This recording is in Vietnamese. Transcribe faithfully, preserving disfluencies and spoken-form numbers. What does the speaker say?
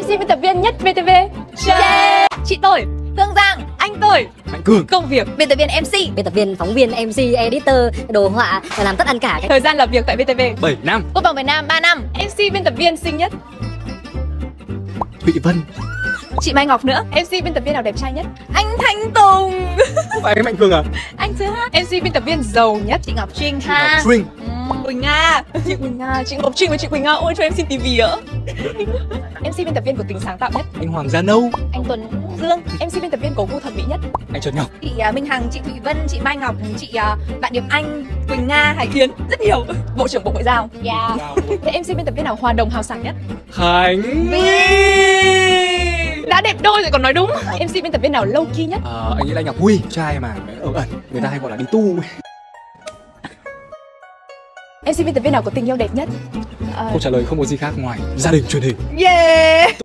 xê biên tập viên nhất vê tê vê. Yeah. Chị tôi, Hương Giang, anh tôi, Mạnh Cường, công việc, biên tập viên em xê, biên tập viên, phóng viên, em xê, editor, đồ họa, làm tất ăn cả. thời gian làm việc tại vê tê vê bảy năm. Quốc phòng Việt Nam ba năm, em xê biên tập viên xinh nhất. Thụy Vân, Chị Mai Ngọc nữa. em xê biên tập viên nào đẹp trai nhất? anh Thanh Tùng, không phải cái Mạnh Cường à? Anh thứ hai. em xê biên tập viên giàu nhất. chị Ngọc Trinh Ngọc ha, Trinh, Quỳnh Nga. Chị Quỳnh Nga, chị Ngọc Trinh và chị Quỳnh Nga ôi cho em xin ti vi ạ. em xê biên tập viên của tính sáng tạo nhất. anh Hoàng Gia Nâu, anh Tuấn Dương, em xê biên tập viên có gu thẩm mỹ nhất. anh Trần Ngọc, chị uh, Minh Hằng, chị Thụy Vân, chị Mai Ngọc, chị uh, bạn Điệp Anh, Quỳnh Nga, Hải Yến, rất nhiều. Bộ trưởng Bộ Ngoại giao. yeah. Thế em xê biên tập viên nào hòa đồng hào sảng nhất? Khánh, Đã đẹp đôi rồi còn nói đúng. em xê biên tập viên nào low key nhất? ờ, anh nghĩ là Ngọc Huy, trai mà ở ẩn, người ta hay gọi là đi tu. em xê biên tập viên nào có tình yêu đẹp nhất? Câu trả lời không có gì khác ngoài gia đình truyền hình. Yeah.